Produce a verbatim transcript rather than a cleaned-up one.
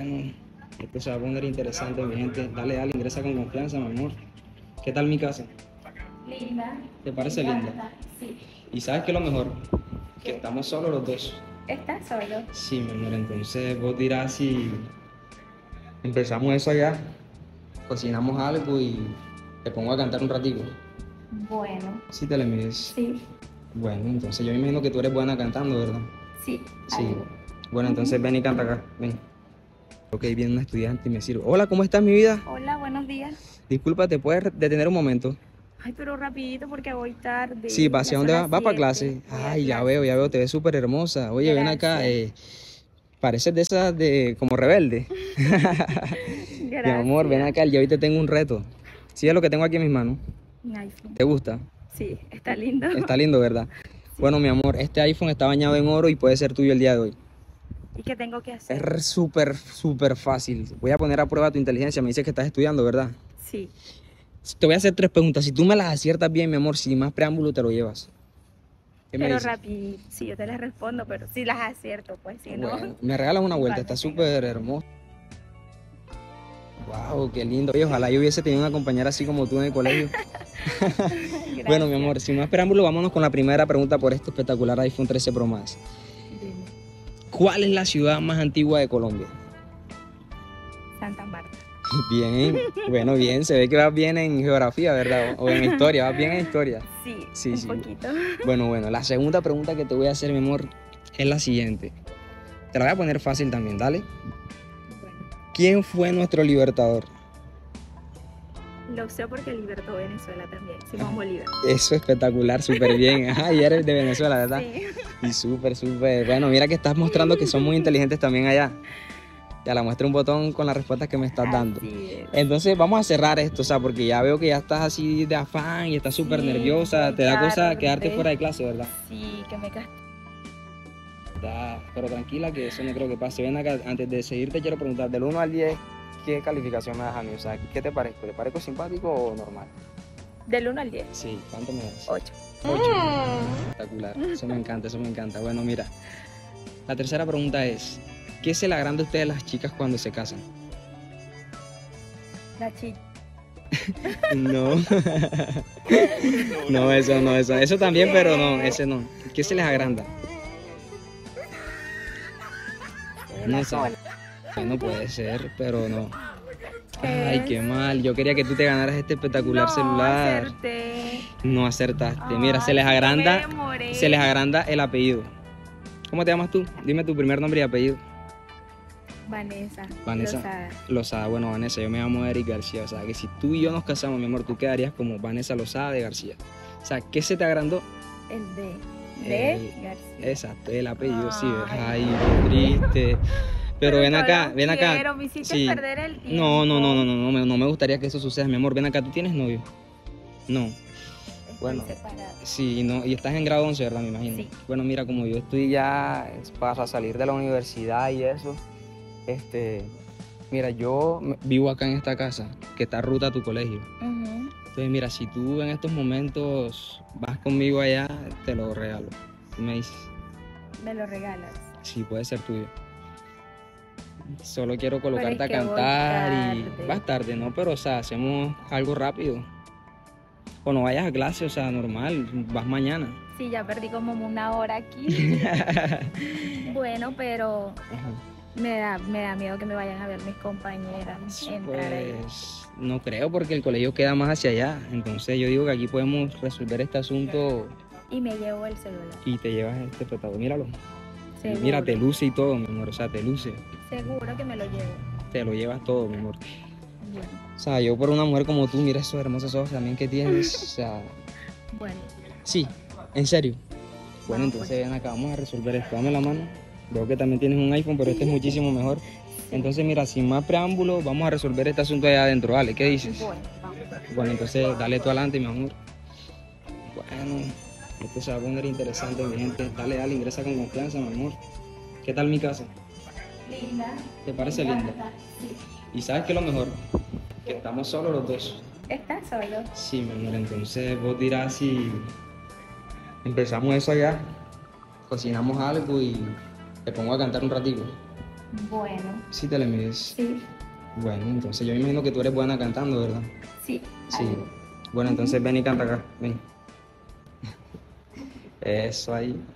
Bueno, esto se va a poner interesante, mi gente. Dale, dale, ingresa con confianza, mi amor. ¿Qué tal mi casa? Linda. ¿Te parece Me linda? encanta, sí. ¿Y sabes qué es lo mejor? Que ¿Qué? estamos solos los dos. ¿Estás solo? Sí, mi amor, entonces vos dirás si empezamos eso allá, cocinamos algo y te pongo a cantar un ratito. Bueno, ¿Sí te le mides? sí, Bueno, entonces yo me imagino que tú eres buena cantando, ¿verdad? sí, Sí. algo. Bueno, entonces Ujú. ven y canta acá, ven. Ok, viene una estudiante y me sirve. Hola, ¿cómo estás, mi vida? Hola, buenos días. Disculpa, ¿te puedes detener un momento? Ay, pero rapidito porque voy tarde. Sí, ¿para Ya hacia son dónde las vas? ¿Vas para siete. clase? Voy a Ay, ya veo, clase, ya veo, sí. te ves súper hermosa. Oye, ven acá, Gracias. eh, pareces de esas de como rebelde. Mi amor, ven Gracias. acá, yo hoy te tengo un reto. ¿Sí es lo que tengo aquí en mis manos? Un iPhone. ¿Te gusta? Sí, está lindo. Está lindo, ¿verdad? Sí. Bueno, mi amor, este iPhone está bañado en oro y puede ser tuyo el día de hoy. ¿Y qué tengo que hacer? Es súper, súper fácil. Voy a poner a prueba tu inteligencia. Me dices que estás estudiando, ¿verdad? Sí. Te voy a hacer tres preguntas. Si tú me las aciertas bien, mi amor, sin más preámbulo, te lo llevas. ¿Qué me Pero dices? rapidito. Sí, yo te las respondo, pero si las acierto, pues si no, Bueno, me regalas una vuelta. igual Está me tengo. súper hermoso. Wow, qué lindo. Oye, ojalá yo hubiese tenido una compañera así como tú en el colegio. Bueno, mi Gracias. amor, sin más preámbulo, vámonos con la primera pregunta por este espectacular iPhone trece Pro Max. Dime. ¿Cuál es la ciudad más antigua de Colombia? Santa Marta. Bien, bueno, bien, se ve que vas bien en geografía, ¿verdad? O, o en historia, vas bien en historia. Sí, Sí, un sí. poquito. Bueno, bueno, la segunda pregunta que te voy a hacer, mi amor, es la siguiente. Te la voy a poner fácil también, dale. Bueno, ¿Quién fue nuestro libertador? lo sé porque libertó Venezuela también. Simón Bolívar. Eso es espectacular, súper bien. Ajá, y eres de Venezuela, ¿verdad? Sí. Y súper, súper. Bueno, mira que estás mostrando que son muy inteligentes también allá. Ya la muestra un botón con las respuestas que me estás dando. Así es. Entonces vamos a cerrar esto, o sea, porque ya veo que ya estás así de afán y estás súper Sí, nerviosa. voy Te da cosa tarde. quedarte fuera de clase, ¿verdad? Sí, que me casté. Ya, pero tranquila que eso no creo que pase. Ven acá, antes de seguir te quiero preguntar, del uno al diez, ¿qué calificación me das a mí? O sea, ¿qué te parezco? ¿Te parezco simpático o normal? Del uno al diez. Sí, ¿cuánto me das? ocho. Espectacular, eso me encanta, eso me encanta. Bueno, mira, la tercera pregunta es, ¿qué se le agranda a ustedes las chicas cuando se casan? La chica. No, no, eso no, eso, eso también, pero no, ese no. ¿Qué se les agranda? No sé, no puede ser, pero no. Ay, qué mal, yo quería que tú te ganaras este espectacular No, celular. acerté. No acertaste. Mira, se Ay, les sí, yo me agranda, demoré. se les agranda el apellido. ¿Cómo te llamas tú? Dime tu primer nombre y apellido. Vanessa. Vanessa Lozada. Lozada. Bueno, Vanessa, yo me llamo Eric García. O sea, que si tú y yo nos casamos, mi amor, tú quedarías como Vanessa Lozada de García. O sea, ¿qué se te agrandó? El D. De Eh, García. Exacto, el apellido, sí. ¿Ves? Ay. Ay, qué triste. Pero ven yo acá, lo ven acá. quiero, me hiciste Sí. perder el tiempo. No, no, no, no, no, no, me- no me gustaría que eso suceda, mi amor. Ven acá, ¿tú tienes novio? No. Estoy Bueno. separada. Sí, no, y estás en grado once, ¿verdad? Me imagino. Sí. Bueno, mira, como yo estoy ya es para salir de la universidad y eso, este, mira, yo me- vivo acá en esta casa, que está ruta a tu colegio. Ujú. Entonces, mira, si tú en estos momentos vas conmigo allá, te lo regalo. Tú me dices, Me lo regalas. sí, puede ser tuyo. Solo quiero colocarte es que a voy cantar y tarde. vas tarde, ¿no? Pero, o sea, hacemos algo rápido. O no vayas a clase, o sea, normal, vas mañana. Sí, ya perdí como una hora aquí. Bueno, pero Ajá. me da, me da miedo que me vayan a ver mis compañeras entrar ahí. Pues no creo porque el colegio queda más hacia allá. Entonces yo digo que aquí podemos resolver este asunto Y me llevo el celular. y te llevas este espectáculo. Míralo. Seguro. Mira, te luce y todo, mi amor. O sea, te luce. Seguro que me lo llevo. Te lo llevas todo, mi amor. Bueno, O sea, yo por una mujer como tú, mira esos hermosos ojos también que tienes. O sea, bueno. sí, en serio. Bueno, Vamos, entonces ven acá, vamos a resolver esto. Dame la mano. Veo que también tienes un iPhone, pero este es muchísimo mejor. Entonces, mira, sin más preámbulo, vamos a resolver este asunto allá adentro, ¿vale? ¿Qué dices? Bueno, vamos. Bueno, entonces dale tú adelante, mi amor. Bueno, esto se va a poner interesante, mi gente. Dale, dale, ingresa con confianza, mi amor. ¿Qué tal mi casa? Linda. ¿Te parece Me linda? encanta, sí. ¿Y sabes qué es lo mejor? Que estamos solos los dos. ¿Estás solo? Sí, mi amor, entonces vos dirás si empezamos eso allá, cocinamos algo y te pongo a cantar un ratito. Bueno, Sí te le mides. sí, Bueno, entonces yo me imagino que tú eres buena cantando, ¿verdad? sí, Sí. algo. Bueno, entonces Ujú. ven y canta acá, ven. Eso ahí.